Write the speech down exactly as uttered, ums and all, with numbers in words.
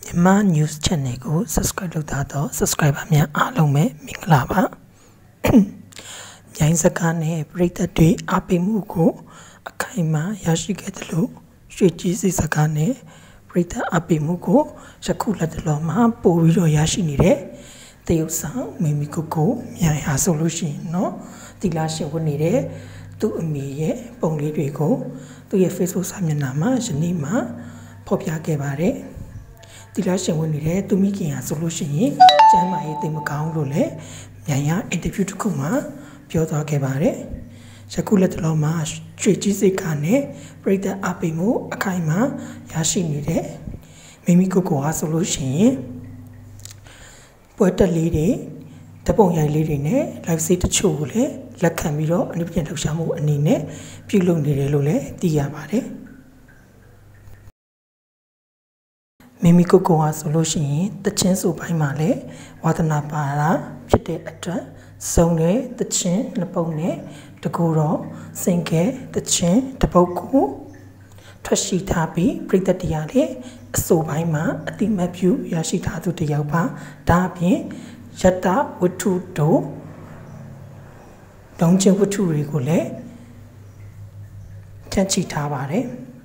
မြန်မာ news channel ကို subscribe လုပ်ထားတော့ subscriber များအားလုံးပဲမင်္ဂလာပါမြိုင်စကားနဲ့ပြည်သက်တွေအားပေးမှုကိုအခိုင်အမာရရှိခဲ့တယ်လို့ရွှေကြီးစီစကားနဲ့ပြည်သက်အားပေးမှုကိုယခုလက်တလောမှာပို့ပြီးတော့ရရှိနေတဲ့တရုတ်ဆောင်မိမိကိုကိုမြိုင်ဟာဆိုလို့ရှိရင်เนาะတီလာရှင်ဝင်နေတဲ့သူ့အမေရဲ့ပုံလေးတွေကိုသူ့ရဲ့ Facebook စာမျက်နှာမှာယနေ့မှဖော်ပြခဲ့ပါတယ်တီလာရှင်ဝင်နေတဲ့သူမိခင်ဟာဆိုလို့ရှိရင်ကျမ်းမာရေးသိမကောင်းလို့လည်းမြိုင်ရအင်တာဗျူးတစ်ခုမှာပြောသွားခဲ့ပါတယ်ယခုလက်တလုံးမှာရွှေကြီးစိတ်ခါနဲ့ပြည်သက်အပိမှုအခိုင်အမာရရှိနေတဲ့မိမိကိုကိုဟာဆိုလို့ရှိရင်ပွဲတက်လေးတွေတပုံရိုက်လေးတွေနဲ့ live set တချို့ကိုလည်းလက်ခံပြီးတော့အနည်းပြန်လှုပ်ရှားမှုအနေနဲ့ပြုလုပ်နေတယ်လို့လည်းသိရပါတယ်မိမိကိုကိုဟာဆိုလို့ရှိရင်တချင်းဆိုပိုင်းမှာလည်းဝါသနာပါတာဖြစ်တဲ့အတွက်စုံတဲ့တချင်းနှစ်ပုံနဲ့တကူတော့စင်ကဲတချင်းတပုတ်ကိုထွက်ရှိထားပြီးပြည်သက်တရားလည်းအစိုးပိုင်းမှာအတိမတ်ပြုရရှိထားသူတယောက်ပါဒါအပြင်ယတ္တဝတ္ထုတို့လုံးချင်းဝတ္ထုတွေကိုလည်းဖြန့်ချိထားပါတယ်